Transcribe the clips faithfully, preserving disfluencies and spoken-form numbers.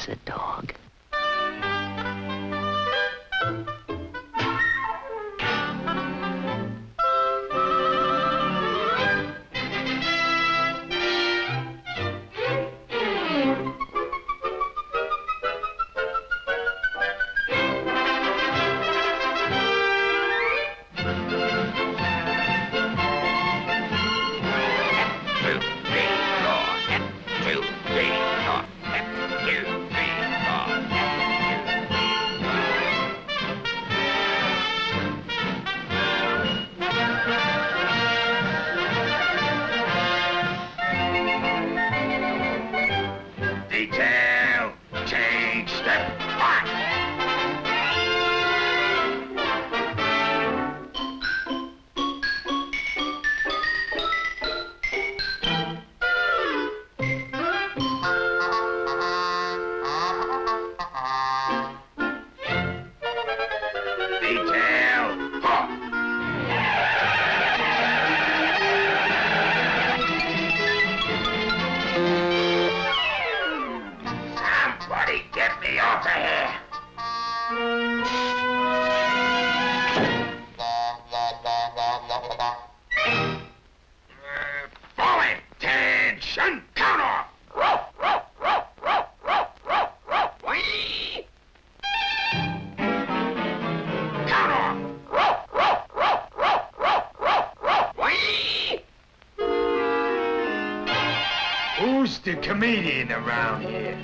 wants a dog. Detail, change, step, march. Detail, halt. Somebody get me off of here. Uh, Falling, tension, counter. Row, row, row, row, row, row, row. Whee! Counter. Row, row, row, row, row, row, row. Whee! Who's the comedian around here?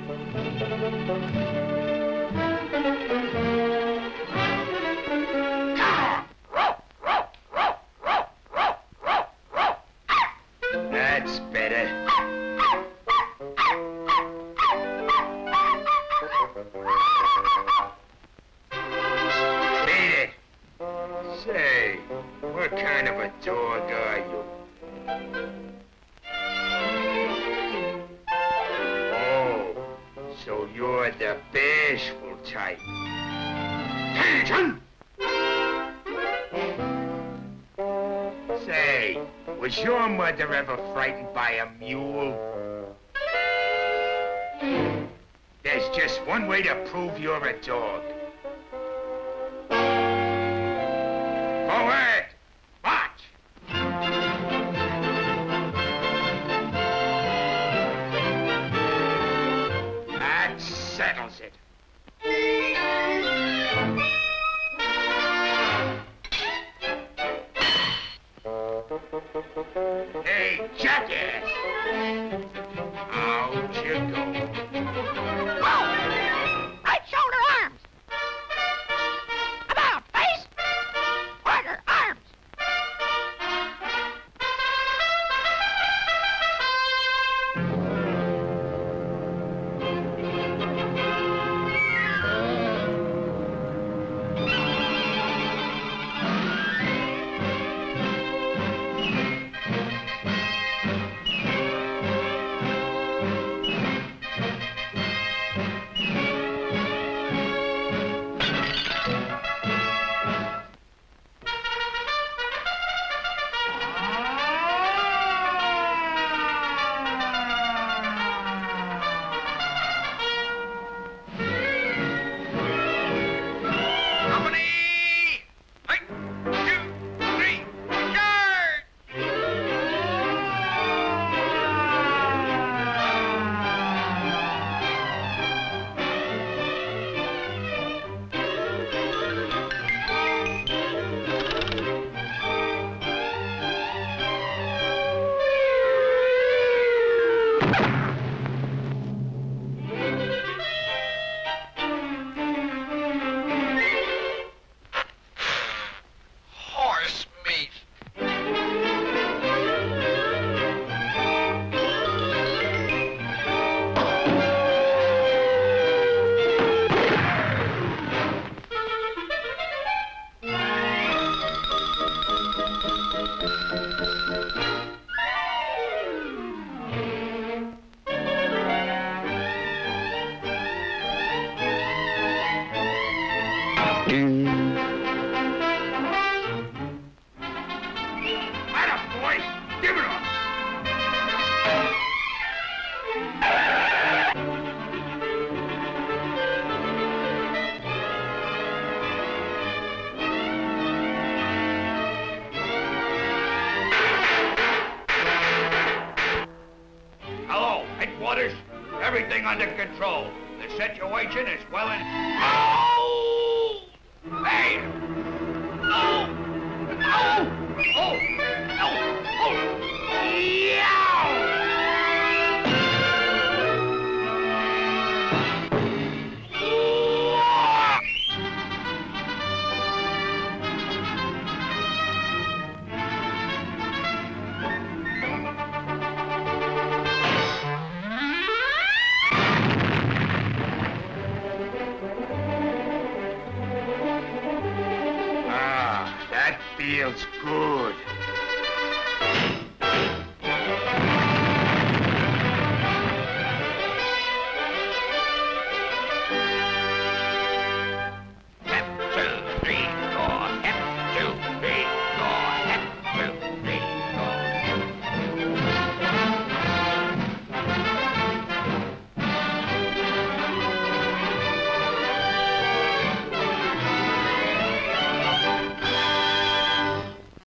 Counter. Row, row, row, row, row, row, row. That's better. Beat it. Say, what kind of a dog are you? Oh, so you're the bashful type. Attention! Say, was your mother ever frightened by a mule? There's just one way to prove you're a dog. Forward! March! That settles it. Hey, jackass! Out you go. Whoa! Right shoulder arms. About face. Order arms. everything under control. The situation is well in... Oh! Hey! Oh! Oh! Oh! Oh! Oh! Yow! Ah, that feels good.